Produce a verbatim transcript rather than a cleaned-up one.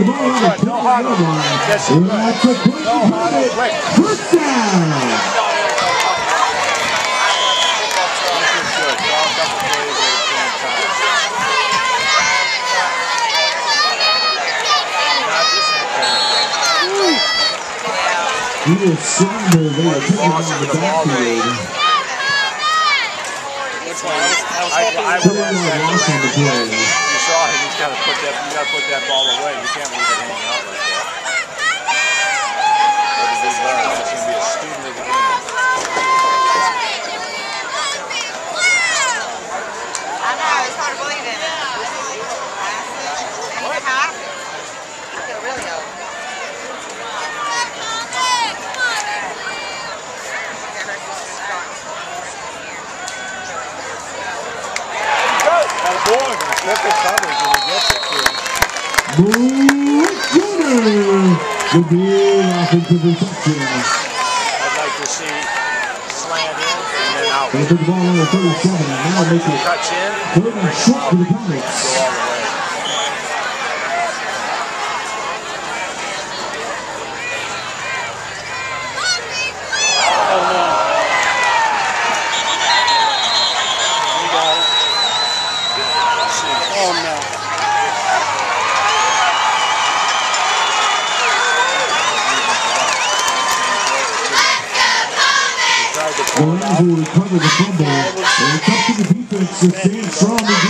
the ball on the twenty-yard line. That's a quick hit. First down. He was sitting there, they were taking on the backfield. I, I realized that loss on the play. You saw him, he's got to put that, you got to put that ball away. You can't leave it hanging out like that. What did he learn? He's going to be a student of the game. I know, it's hard to believe it. What? I feel really old. Boy, triple coverage when he gets it to Junior, the big offensive reception. I'd like to see slant in and then out. They put the ball on the thirty-seven and now make it touch in, third and short for the Comets. Go all the way. Oh no. Oh no. The Lions will recover the fumble. And it's up to the defense to stand strong.